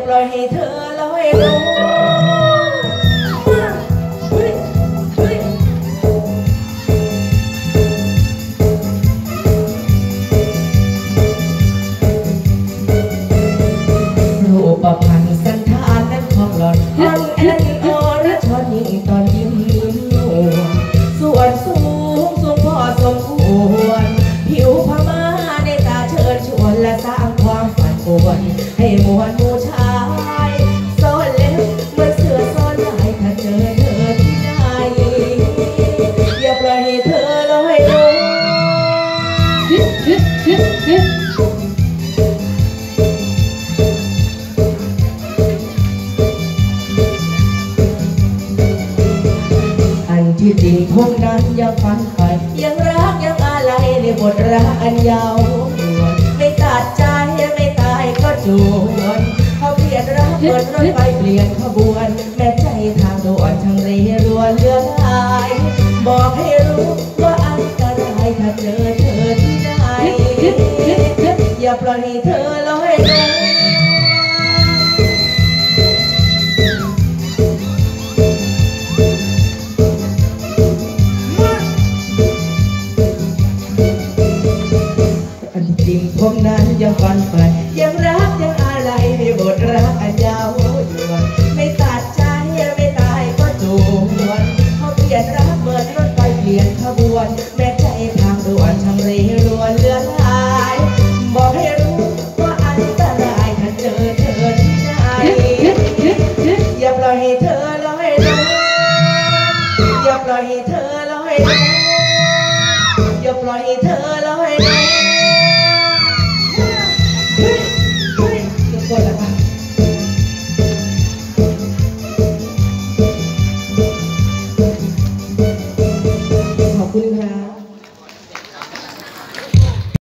ปล่อยให้เธอลอยลงรูปพันธ์สันธานนั้นของหล่อนอ่อนแอนอรชรยิ่งตอนยิ้มส่วนสูงสูงพอสมควรผิวพม่าในตาเชิญชวนและสร้างความฝันป่วนให้มวลหมู่ชายซ่อนเล็บเหมือนเสือซ่อนลายถ้าเจอเธอที่ไหนอย่าปล่อยให้เธอลอยลงที่จริงพวกนั้นยังฝันไปยังรักยังอะไรในบทรักอันยาวไม่ตัดใจไม่ตายก็จวนเขาเปลี่ยนรักเหมือนรถไฟเปลี่ยนขบวนแม้ใจทางด่วนช่างเร่รวนเลือนลายบอกให้รู้ว่าอันตรายถ้าเจอเธอที่ไหนอย่าปล่อยให้เธอลอยลง